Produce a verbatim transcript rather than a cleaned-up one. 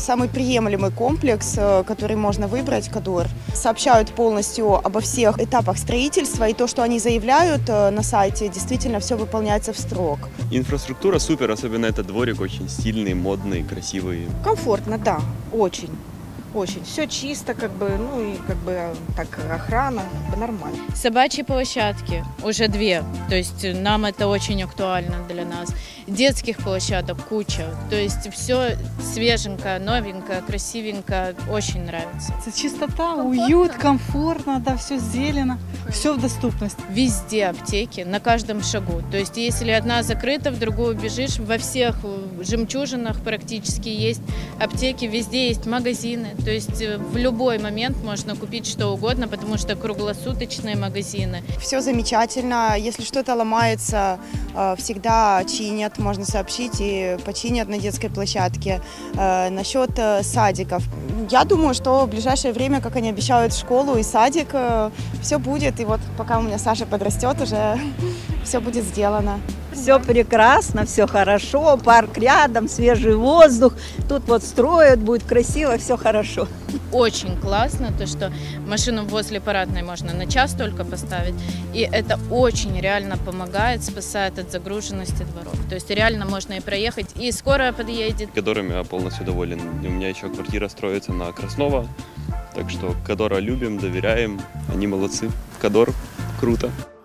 самый приемлемый комплекс, который можно выбрать, Кадор. Сообщают полностью обо всех этапах строительства, и то, что они заявляют на сайте, действительно все выполняется в срок. Инфраструктура супер, особенно этот дворик очень стильный, модный, красивый. Комфортно, да, очень. Очень. Все чисто, как бы, ну и как бы так охрана, как бы нормально. Собачьи площадки, уже две, то есть нам это очень актуально для нас. Детских площадок куча, то есть все свеженько, новенько, красивенько, очень нравится. Чистота, уют, комфортно, да, все зелено, все в доступности. Везде аптеки, на каждом шагу, то есть если одна закрыта, в другую бежишь, во всех жемчужинах практически есть аптеки, везде есть магазины. То есть в любой момент можно купить что угодно, потому что круглосуточные магазины. Все замечательно. Если что-то ломается, всегда чинят, можно сообщить и починят на детской площадке. Насчет садиков. Я думаю, что в ближайшее время, как они обещают, школу и садик, все будет. И вот пока у меня Саша подрастет, уже все будет сделано. Все прекрасно, все хорошо, парк рядом, свежий воздух. Тут вот строят, будет красиво, все хорошо. Очень классно, то что машину возле парадной можно на час только поставить. И это очень реально помогает, спасает от загруженности дворов. То есть реально можно и проехать, и скорая подъедет. Кадором я полностью доволен. У меня еще квартира строится на Краснова. Так что Кадора любим, доверяем. Они молодцы. Кадор круто.